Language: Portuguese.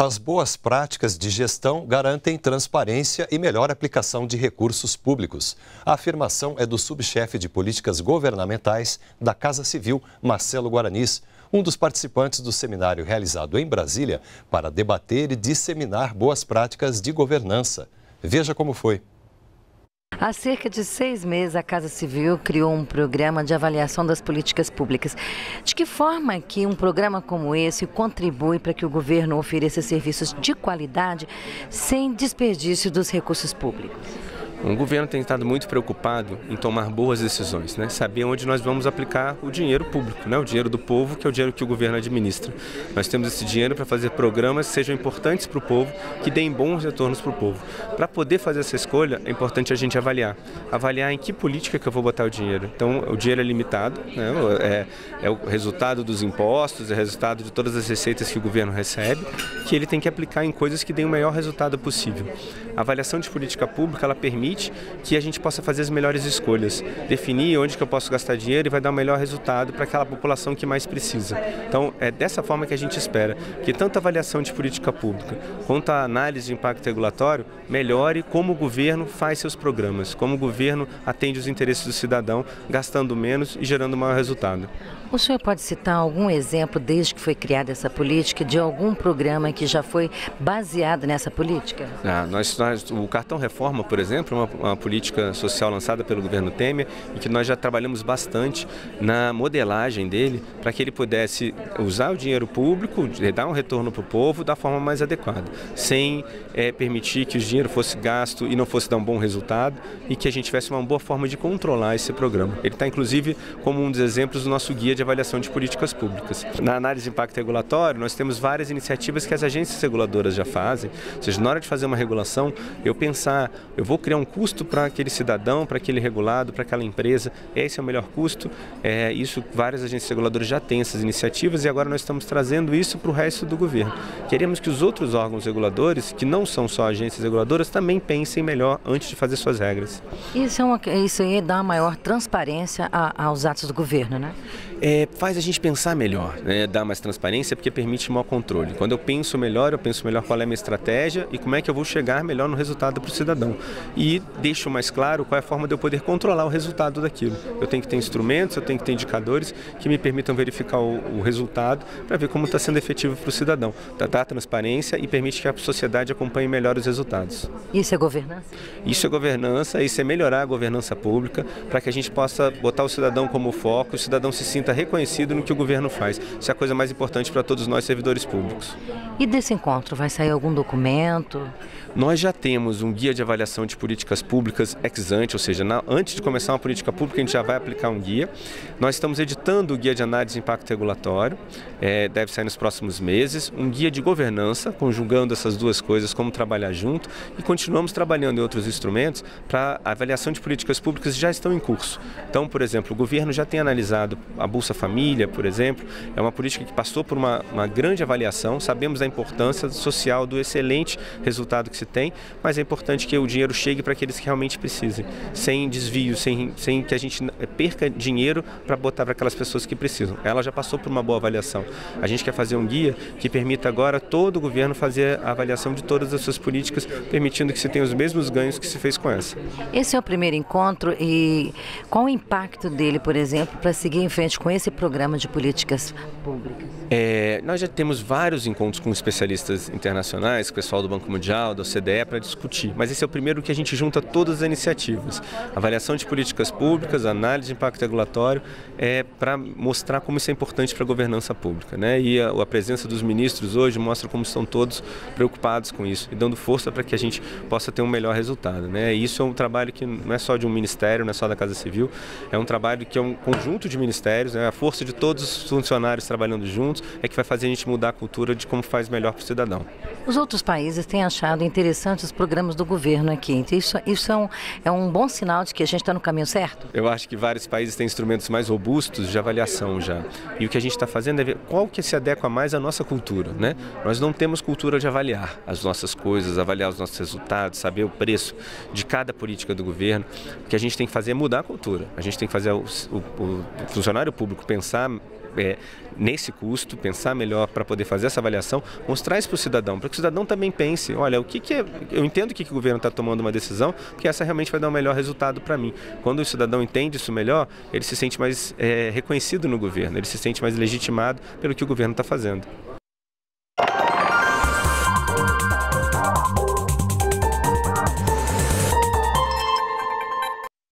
As boas práticas de gestão garantem transparência e melhor aplicação de recursos públicos. A afirmação é do subchefe de políticas governamentais da Casa Civil, Marcelo Guaranis, um dos participantes do seminário realizado em Brasília para debater e disseminar boas práticas de governança. Veja como foi. Há cerca de 6 meses, a Casa Civil criou um programa de avaliação das políticas públicas. De que forma que um programa como esse contribui para que o governo ofereça serviços de qualidade sem desperdício dos recursos públicos? O governo tem estado muito preocupado em tomar boas decisões, saber onde nós vamos aplicar o dinheiro público, o dinheiro do povo, que é o dinheiro que o governo administra. Nós temos esse dinheiro para fazer programas que sejam importantes para o povo, que deem bons retornos para o povo. Para poder fazer essa escolha, é importante a gente avaliar em que política que eu vou botar o dinheiro. Então, o dinheiro é limitado, é o resultado dos impostos, é o resultado de todas as receitas que o governo recebe, que ele tem que aplicar em coisas que deem o melhor resultado possível. A avaliação de política pública, ela permite que a gente possa fazer as melhores escolhas, definir onde que eu posso gastar dinheiro e vai dar o melhor resultado para aquela população que mais precisa. Então, é dessa forma que a gente espera que tanto a avaliação de política pública quanto a análise de impacto regulatório melhore como o governo faz seus programas, como o governo atende os interesses do cidadão, gastando menos e gerando maior resultado. O senhor pode citar algum exemplo, desde que foi criada essa política, de algum programa que já foi baseado nessa política? O Cartão Reforma, por exemplo, é uma política social lançada pelo governo Temer e que nós já trabalhamos bastante na modelagem dele para que ele pudesse usar o dinheiro público, dar um retorno para o povo da forma mais adequada, sem permitir que o dinheiro fosse gasto e não fosse dar um bom resultado e que a gente tivesse uma boa forma de controlar esse programa. Ele está, inclusive, como um dos exemplos do nosso guia de avaliação de políticas públicas. Na análise de impacto regulatório, nós temos várias iniciativas que as agências reguladoras já fazem, ou seja, na hora de fazer uma regulação, eu vou criar um custo para aquele cidadão, para aquele regulado, para aquela empresa, esse é o melhor custo, isso várias agências reguladoras já têm essas iniciativas e agora nós estamos trazendo isso para o resto do governo. Queremos que os outros órgãos reguladores, que não são só agências reguladoras, também pensem melhor antes de fazer suas regras. Isso aí dá maior transparência aos atos do governo, né? Faz a gente pensar melhor, dá mais transparência porque permite maior controle. Quando eu penso melhor qual é a minha estratégia e como é que eu vou chegar melhor no resultado para o cidadão. E deixo mais claro qual é a forma de eu poder controlar o resultado daquilo. Eu tenho que ter instrumentos, eu tenho que ter indicadores que me permitam verificar o resultado para ver como está sendo efetivo para o cidadão. Dá transparência e permite que a sociedade acompanhe melhor os resultados. Isso é governança? Isso é governança, isso é melhorar a governança pública para que a gente possa botar o cidadão como foco, o cidadão se sinta reconhecido no que o governo faz. Isso é a coisa mais importante para todos nós, servidores públicos. E desse encontro, vai sair algum documento? Nós já temos um guia de avaliação de políticas públicas ex ante, ou seja, antes de começar uma política pública, a gente já vai aplicar um guia. Nós estamos editando o guia de análise de impacto regulatório, deve sair nos próximos meses, um guia de governança, conjugando essas duas coisas, como trabalhar junto, e continuamos trabalhando em outros instrumentos para a avaliação de políticas públicas que já estão em curso. Então, por exemplo, o governo já tem analisado a Bolsa Família, por exemplo, é uma política que passou por uma grande avaliação, sabemos da importância social, do excelente resultado que se tem, mas é importante que o dinheiro chegue para aqueles que realmente precisem, sem desvio, sem que a gente perca dinheiro para botar para aquelas pessoas que precisam. Ela já passou por uma boa avaliação. A gente quer fazer um guia que permita agora todo o governo fazer a avaliação de todas as suas políticas, permitindo que se tenha os mesmos ganhos que se fez com essa. Esse é o primeiro encontro e qual o impacto dele, por exemplo, para seguir em frente com esse programa de políticas públicas? Nós já temos vários encontros com especialistas internacionais, com o pessoal do Banco Mundial, da OCDE, para discutir, mas esse é o primeiro que a gente junta todas as iniciativas. Avaliação de políticas públicas, análise de impacto regulatório, para mostrar como isso é importante para a governança pública, E a presença dos ministros hoje mostra como estão todos preocupados com isso e dando força para que a gente possa ter um melhor resultado, E isso é um trabalho que não é só de um ministério, não é só da Casa Civil, é um trabalho que é um conjunto de ministérios, a força de todos os funcionários trabalhando juntos é que vai fazer a gente mudar a cultura de como faz melhor para o cidadão. Os outros países têm achado interessantes os programas do governo aqui. Então, isso é um bom sinal de que a gente está no caminho certo? Eu acho que vários países têm instrumentos mais robustos de avaliação já. E o que a gente está fazendo é ver qual que se adequa mais à nossa cultura, Nós não temos cultura de avaliar as nossas coisas, avaliar os nossos resultados, saber o preço de cada política do governo. O que a gente tem que fazer é mudar a cultura. A gente tem que fazer o funcionário público pensar nesse custo, pensar melhor para poder fazer essa avaliação, mostrar isso para o cidadão, para que o cidadão também pense, olha, eu entendo que o governo está tomando uma decisão, porque essa realmente vai dar um melhor resultado para mim. Quando o cidadão entende isso melhor, ele se sente mais reconhecido no governo, ele se sente mais legitimado pelo que o governo está fazendo.